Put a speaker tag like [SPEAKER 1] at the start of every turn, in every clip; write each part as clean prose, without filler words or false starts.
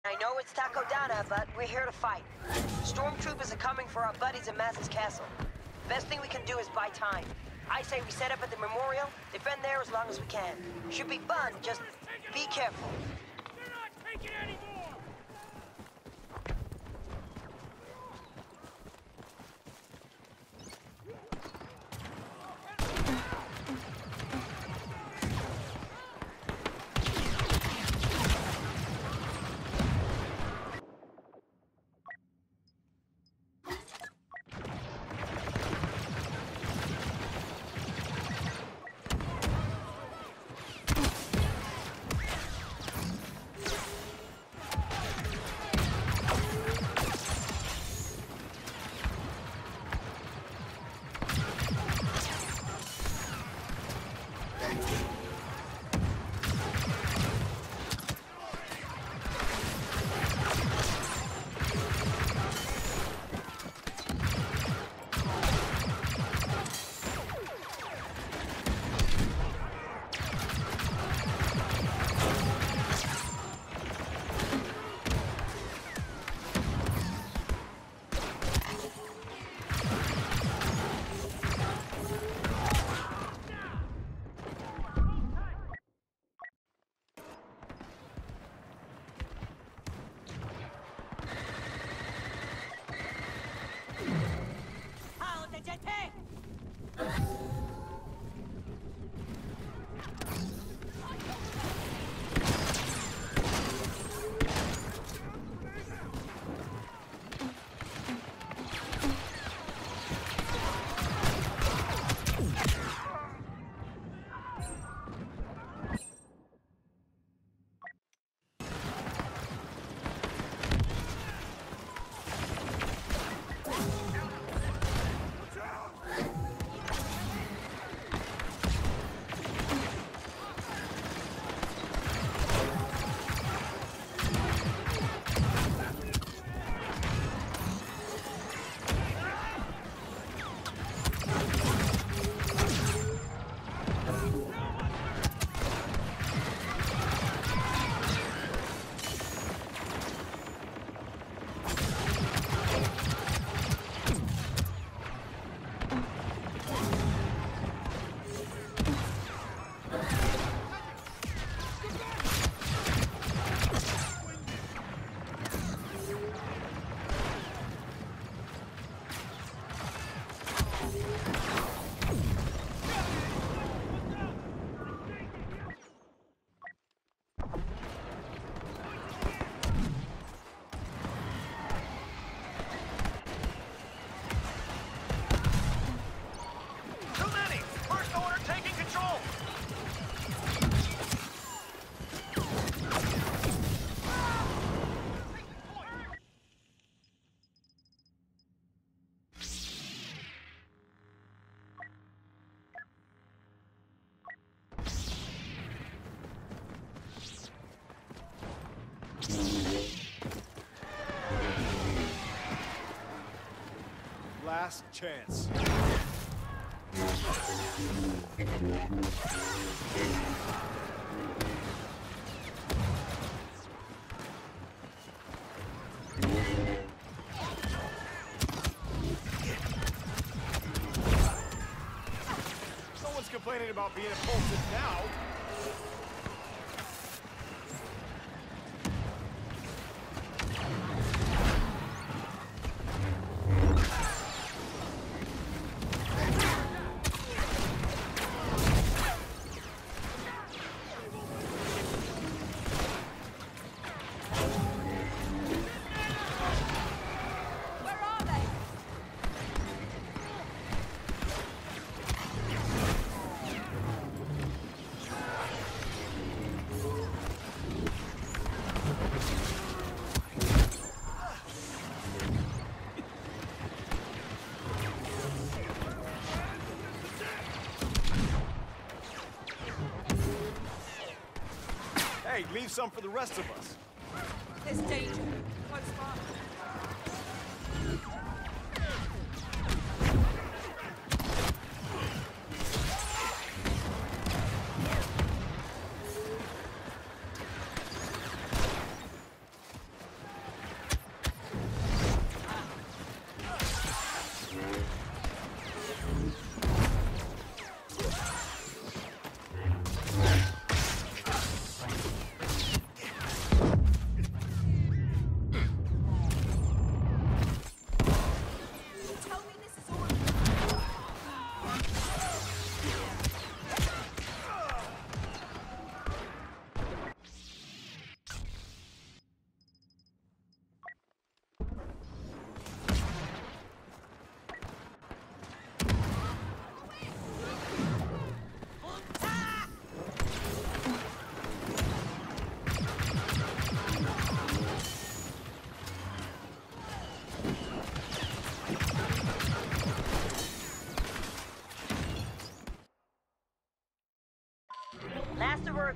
[SPEAKER 1] I know it's Takodana, but we're here to fight. Stormtroopers are coming for our buddies in Maz's castle. Best thing we can do is buy time. I say we set up at the memorial, defend there as long as we can. Should be fun, just be careful.
[SPEAKER 2] They're not taking any more!
[SPEAKER 3] Last chance.
[SPEAKER 4] Someone's complaining about being impulsive now. Hey, leave some for the rest of us.
[SPEAKER 5] There's danger. Close by.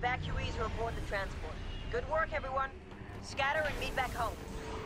[SPEAKER 1] evacuees are aboard the transport. Good work, everyone. Scatter and meet back home.